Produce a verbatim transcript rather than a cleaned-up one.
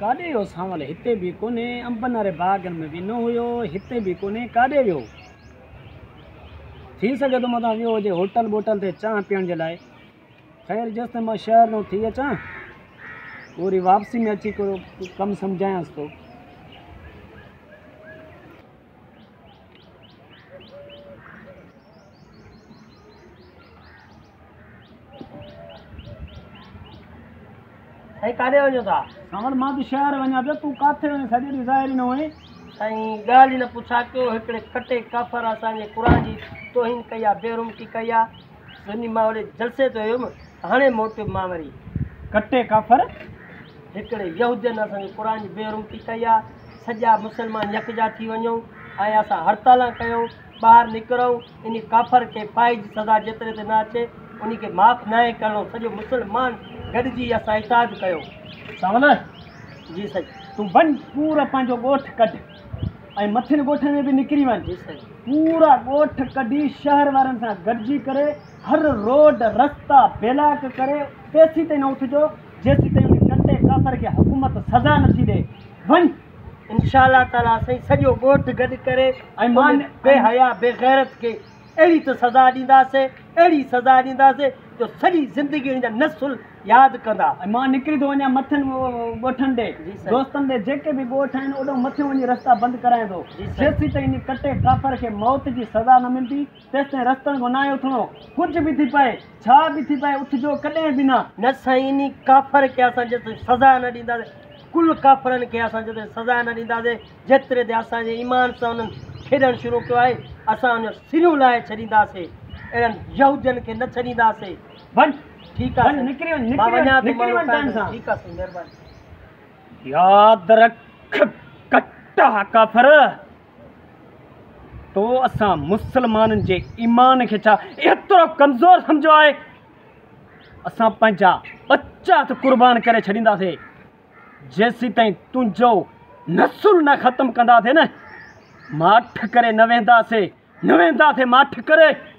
काॾे वियो सांवल? हिते बि कोन्हे, अंबनि वारे बाग़नि में बि न हुयो, हिते बि कोन्हे, काॾे वियो? थी सघे थो मथां वियो हुजे होटल वोटल ते चांहि पीअण जे लाइ। ख़ैर जेसिताईं मां शहर में थी अचां वरी वापसी में अची को कमु सम्झायांसि थो। साईं काॾे वञो था? सांवल मां त शहर वञा पियो, तूं किथे वञे? सॼे ॾींहुं ज़ाहिर ई न हुए। साईं ॻाल्हि ई न पुछा कयो, हिकिड़े कटे काफ़र असांजे क़ुर जी तोहीन कई आहे, बेरुमती कई आहे। सुनी मां होॾे जलसे ते हुयुमि, हाणे मोटियो मां वरी। कटे काफ़र? हिकिड़े यहूदियुनि असांजे क़ुर जी बेरुमती कई आहे, सॼा मुस्लमान यकजा थी वञूं ऐं असां हड़ताल कयूं, ॿाहिरि निकिरूं, इन काफ़र खे फाई जी सज़ा जेतिरे ते न अचे उन खे माफ़ु न आहे करिणो। सॼो मुस्लमान गॾिजी असां इताद कयो। सांवल जी साईं। तूं वञ पूरा पंहिंजो ॻोठ कढ ऐं मथियुनि ॻोठनि में बि निकिरी वञ। जी साईं। पूरा ॻोठ कढी शहर वारनि सां गॾिजी करे हर रोड रस्ता बेलाक करे तेसीं ताईं न उथिजो जेसीं ताईं उन कटे काफ़र खे हुकूमत सज़ा नथी ॾे। वञ इंशाअल्लाह ताला साईं, सॼो ॻोठ गॾु करे ऐं मां बेहया बेग़ैरत खे अहिड़ी त सज़ा ॾींदासीं, अहिड़ी सज़ा ॾींदासीं जो सॼी ज़िंदगी हुनजा नसुल यादि कंदा। ऐं मां निकिरी थो वञा मथियुनि ॻोठनि ॾे, दोस्तनि ॾे, जेके बि ॻोठ आहिनि ओॾो मथे वञी रस्ता बंदि करायां थो। जेसीं ताईं इन कटे काफ़र खे मौत जी सज़ा न मिलंदी तेसिताईं रस्तनि खां न आहे उथिणो। कुझु बि थी पए, छा बि थी पए, उथिजो कॾहिं बि न। न साईं, इन काफ़र खे असां जेसिताईं सज़ा न ॾींदासीं, कुल काफ़रनि खे असां जेसिताईं सज़ा न ॾींदासीं, जेतिरे ते असांजे ईमान सां उन्हनि खेॾणु शुरू कयो आहे, असां उन सिरियूं लाहे छॾींदासीं, अहिड़नि यहूदियुनि खे न छॾींदासीं। वञ ठीकु आहे, निकिरी वञ, मां वञा थो। निकिरी वञ टाइम सां। ठीकु आहे साईं, महिरबानी। यादि रख कटा काफ़र, तो असां मुस्लमाननि जे ईमान खे छा एतिरो कमज़ोर सम्झो आहे? असां पंहिंजा बच्चा त क़ुर्बान करे छॾींदासीं जेसीं ताईं तुंहिंजो नसुल न ख़तमु कंदासीं न। माठ करे न वेंदासीं, न वेंदासीं माठ करे।